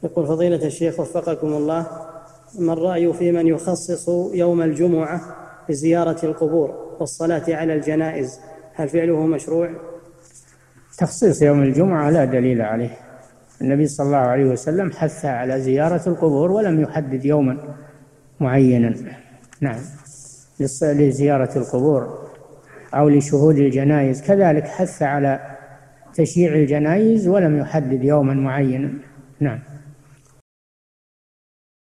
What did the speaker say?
يقول فضيلة الشيخ وفقكم الله، ما الرأي في من يخصص يوم الجمعة بزيارة القبور والصلاة على الجنائز؟ هل فعله مشروع؟ تخصيص يوم الجمعة لا دليل عليه. النبي صلى الله عليه وسلم حث على زيارة القبور ولم يحدد يوما معينا. نعم، لزيارة القبور أو لشهود الجنائز، كذلك حث على تشييع الجنائز ولم يحدد يوما معينا. نعم.